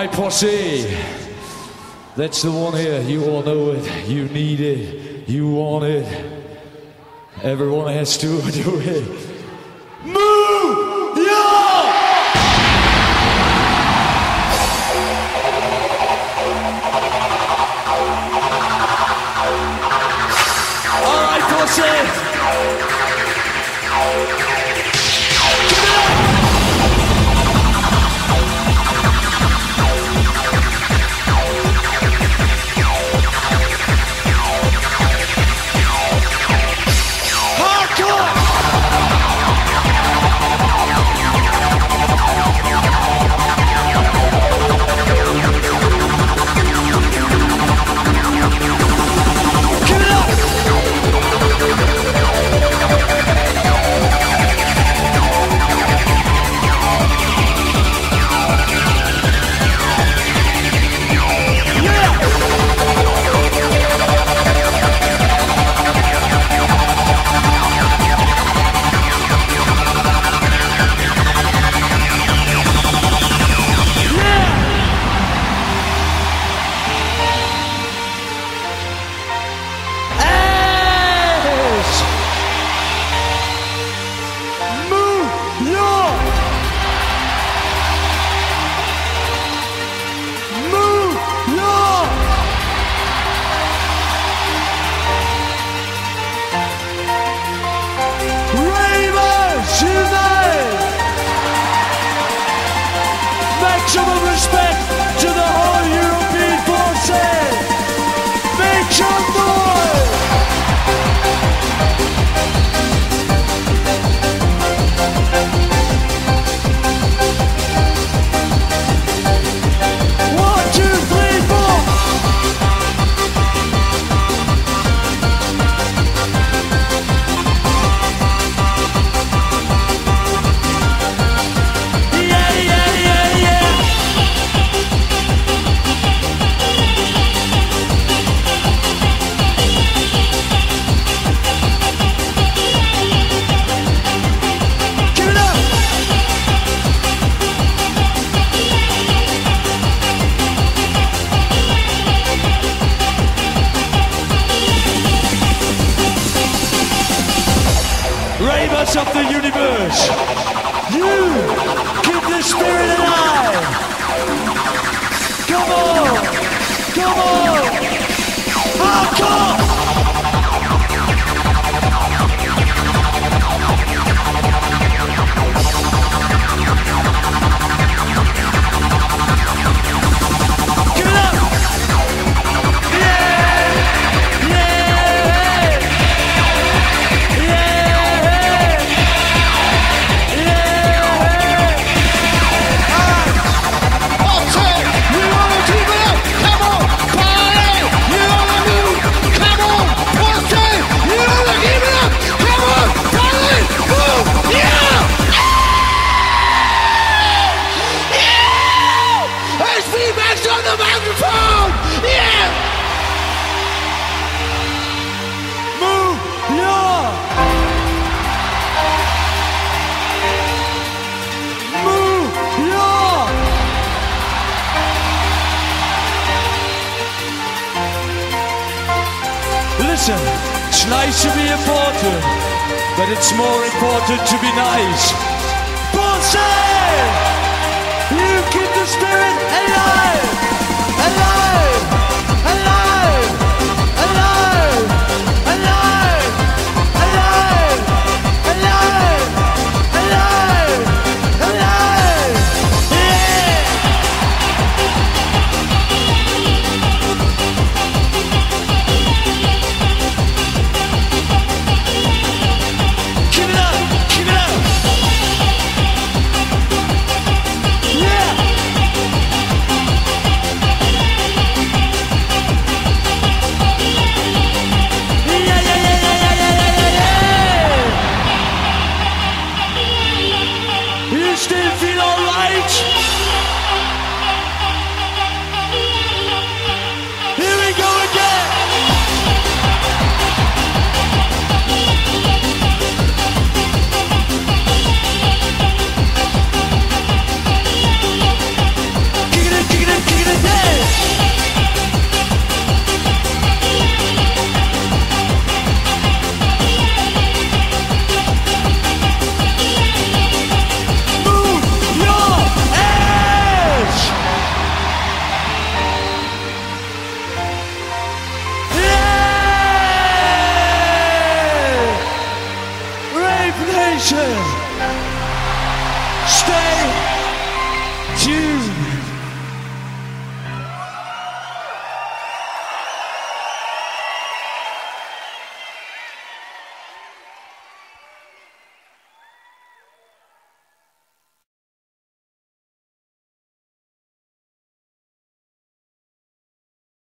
right, posse. That's the one here. You all know it. You need it. You want it. Everyone has to do it. Move! Yeah! All right, posse. Maximum respect to the whole European forces. Make some noise. 1, 2, 3, 4. Ravers of the universe, you keep the spirit alive. Come on, come on, hardcore. Give it up. On the microphone! Yeah! Move your! Move your! Listen, it's nice to be important, but it's more important to be nice. Bullshit! You keep the spirit alive!